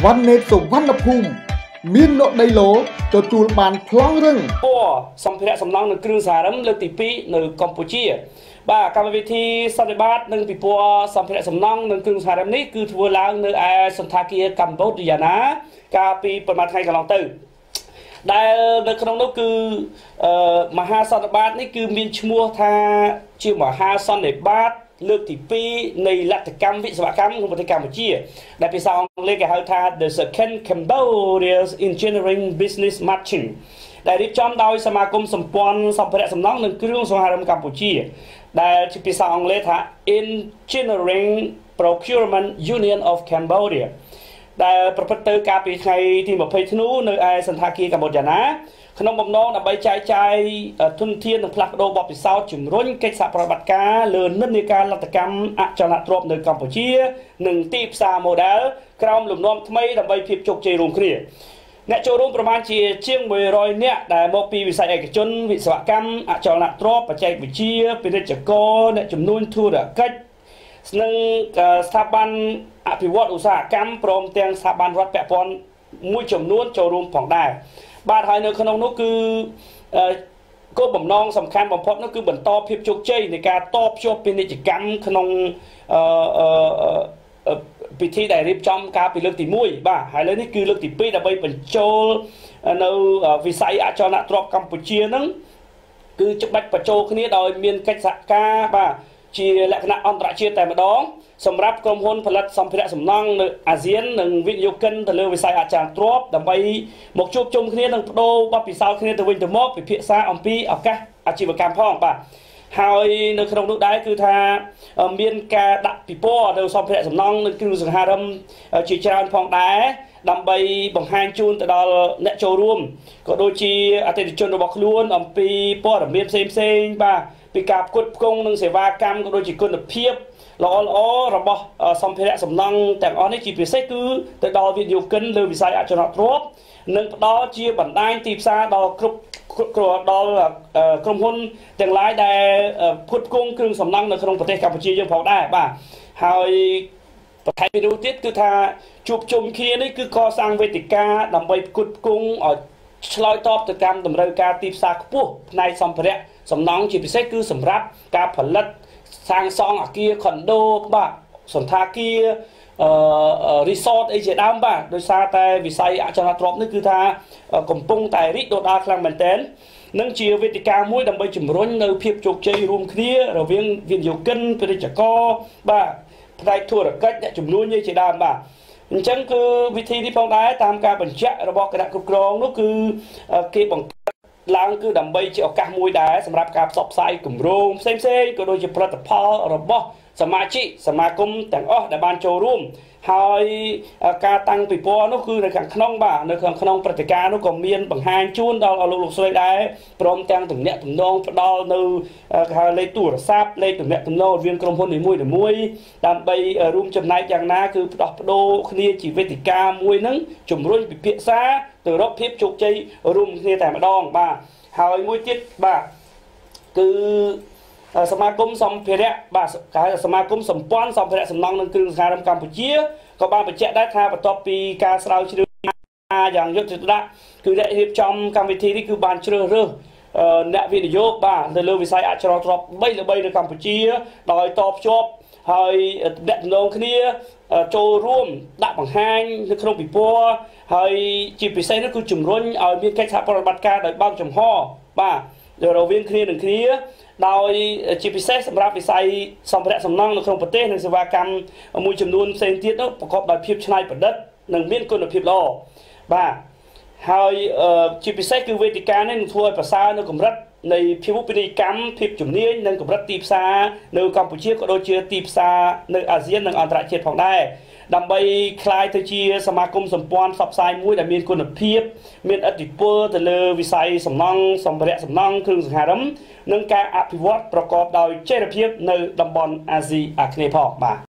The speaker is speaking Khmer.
វណ្ណនេតសុវណ្ណភូមិមានលក់ដីឡូទទួលបានប្លង់រឹងពណ៌សម្ភារៈសំណង់និងគ្រឿងសង្ហារឹមលើកទី2នៅកម្ពុជាបាទកម្មវិធីសន្និបាតនិងពិព័រណ៍សម្ភារៈសំណង់និងគ្រឿងសង្ហារឹមនេះគឺធ្វើឡើងនៅឯសន្តាគារកម្ពុជាណាកាលពីប្រហែលថ្ងៃកន្លងទៅដែលនៅក្នុងនោះគឺមហាសន្និបាតនេះគឺមានឈ្មោះថាជាមហាសន្និបាតលើកទី2នៃលទ្ធកម្មវិស្វកម្មក្នុងប្រទេសកម្ពុជាដែលភាសាអង់គ្លេសគេហៅថា The Second Cambodia Engineering Business Matching ដែលរៀបចំដោយសមាគមសម្ព័ន្ធសម្ភារៈសំណង់និងគ្រឿងសង្ហារឹមកម្ពុជាដែលជាភាសាអង់គ្លេសថា Engineering Procurement Union of Cambodia ដែលប្រព្រឹត្តទៅកាលពីថ្ងៃទី20ធ្នូនៅឯសន្តាគារកម្ពុជាណាក្នុងបំណងដើម្បីចែកចាយធនធាននិងផ្លាស់ប្ដូរបទពិសោធន៍ជំរុញកិច្ចសហប្រតិបត្តិការលើនិន្នាការលទ្ធកម្មអចលនទ្រព្យនៅកម្ពុជានិងទីផ្សារ model ក្រោមលំនាំថ្មីដើម្បីភាពជោគជ័យរួមគ្នាអ្នកចូលរួមប្រមាណជាជាង100នាក់ដែលមកពីវិស័យឯកជនវិស្វកម្មអចលនទ្រព្យបច្ចេកវិទ្យាពាណិជ្ជករអ្នកជំនួញធុរកិច្ចនិងស្ថាប័នអភិវឌ្ឍឧស្សាហកម្មព្រមទាំងស្ថាប័នរដ្ឋពាក់ព័ន្ធមួយចំនួនចូលរួមផងដែរបាទហើយនៅក្នុងនោះគឺគោលបំណងសំខាន់បំផុតនោះគឺបន្តភាពជោគជ័យនៃការតភ្ជាប់ពាណិជ្ជកម្មក្នុងពិធីដែលរៀបចំការពីលើកទី1បាទហើយលើនេះគឺលើកទី2ដើម្បីបញ្ចូលនៅវិស័យអចលនទ្រព្យកម្ពុជាហ្នឹងគឺច្បាច់បញ្ចូលគ្នាដោយមានកិច្ចសហការបាទជាលក្ខណៈអន្តរជាតិតែម្ដងសម្រាប់ក្រុមហ៊ុនផលិតសម្ភារៈសំណង់នៅអាស៊ាននិងវិនិយោគិនទៅលើវិស័យអចលនទ្រព្យដើម្បីមកជួបជុំគ្នានិងបដូរបទពិសោធន៍គ្នាទៅវិញទៅមកពិភាក្សាអំពីឱកាសអាជីវកម្មផងបាទហើយនៅក្នុងនោះដែរគឺថាមានការដាក់ពិព័រណ៍នៅសម្ភារៈសំណង់និងគ្រឿងសង្ហារឹមជាច្រើនផងដែរដើម្បីបង្ហាញជូនទៅដល់អ្នកចូលរួមក៏ដូចជាអតិថិជនរបស់ខ្លួនអំពីព័ត៌មានផ្សេងៗបាទពីការផ្គត់ផ្គង់និងសេវាកម្មក៏ដូចជាគុណភាពល្អរបស់សម្ភារៈសំណង់ទាំងអស់នេះជាពិសេសគឺទៅដល់វិនិយោគិនលើវិស័យអចលនទ្រព្យនិងផ្ដល់ជាបណ្ដាញទីផ្សារដល់គ្រប់ដល់ក្រុមហ៊ុនទាំងឡាយដែលផ្គត់ផ្គង់គ្រឿងសំណង់នៅក្នុងប្រទេសកម្ពុជាយើងផងដែរបាទហើយបន្ថែមពីនោះទៀតគឺថាជួបជុំគ្នានេះគឺកសាងវេទិកាដើម្បីផ្គត់ផ្គង់ឲ្យឆ្លើយតបទៅតាមតម្រូវការទីផ្សារខ្ពស់ផ្នែកសម្ភារៈសំណង់ជាពិសេសគឺសម្រាប់ការផលិតសាងសង់អគារខុនដូបាទសន្តាគារresort អីជាដើមបាទដោយសារតែវិស័យអចលនទ្រព្យនេះគឺថាកំពុងតែរីកដុះដាលខ្លាំងមែនទែននិងជាវេទិកាមួយដើម្បីជំរុញនៅភាពជោគជ័យរួមគ្នារវាងវិនិយោគិនពាណិជ្ជករបាទផ្នែកធុរកិច្ចអ្នកជំនួញជាដើមបាទអញ្ចឹងគឺវិធីនេះផងដែរតាមការបញ្ជាក់របស់គណៈគ្រប់គ្រងនោះគឺគេបង្កើតឡើងគឺដើម្បីជាឱកាសមួយដែរសម្រាប់ការផ្សព្វផ្សាយគម្រោងផ្សេងៗក៏ដូចជាផលិតផលរបស់សមាជិកសមាគមទាំងអស់ដែលបានចូលរួមហើយការតាំងពិព័រណ៍នោះគឺនៅខាងក្នុងបាទនៅខាងក្នុងព្រឹត្តិការណ៍នោះក៏មានបង្ហាញជូនដល់លោកស្រីដែរព្រមទាំងទំនាក់ទំនងផ្ដល់នៅលេខទូរស័ព្ទលេខទំនាក់ទំនងរវាងក្រុមហ៊ុននីមួយៗដើម្បីរួមចំណែកយ៉ាងណាគឺផ្ដោះប្ដូរគ្នាជាវេទិកាមួយហ្នឹងជំរុញពិភាក្សាទៅរកភាពជោគជ័យរួមគ្នាតែម្ដងបាទហើយមួយទៀតបាទគឺសមាគមសម្ភារៈបាទសមាគមសម្ព័ន្ធសម្ភារៈសំណង់និងគ្រឿងសង្ហារឹមកម្ពុជាក៏បានបញ្ជាក់ដែរថាបន្ទាប់ពីការស្រាវជ្រាវយ៉ាងយកចិត្តទុកដាក់គឺអ្នករៀបចំកម្មវិធីនេះគឺបានជ្រើសរើសអ្នកវិនិយោគបាទនៅលើវិស័យអចលនទ្រព្យ3នៅកម្ពុជាដោយតភ្ជាប់ហើយអ្នកដំណងគ្នាចូលរួមដាក់បង្ហាញនៅក្នុងពិព័រណ៍ហើយជាពិសេសនោះគឺជំរុញឲ្យមានកិច្ចសហប្រតិបត្តិការដោយបើកចំហបាទរវាងគ្នានឹងគ្នាដោយជាពិសេសសម្រាប់វិស័យសម្ភារៈសំណង់នៅក្នុងប្រទេសនិងសេវាកម្មមួយចំនួនផ្សេងទៀតនោះប្រកបដោយភាពច្នៃប្រឌិតនិងមានគុណភាពល្អបាទហើយជាពិសេសគឺវេទិកានេះនឹងធ្វើឲ្យប្រសើរនៅកម្រិតនៃភាវូបនីយកម្មភាពជំនាញនិងកម្រិតទីផ្សារនៅកម្ពុជាក៏ដូចជាទីផ្សារនៅអាស៊ាននិងអន្តរជាតិផងដែរដើម្បីคล้ายទៅជាសមាគមសម្ព័ន្ធផ្សព្វផ្សាយមួយដែលមានគុណភាពមានឥទ្ធិពលទៅលើវិស័យសំណង់សម្ភារៈសំណង់គ្រឿងសង្ហារឹមនិងការអភិវឌ្ឍប្រកបដោយចីរភាពនៅតំបន់អាស៊ីអាគ្នេយ៍ផងបាទ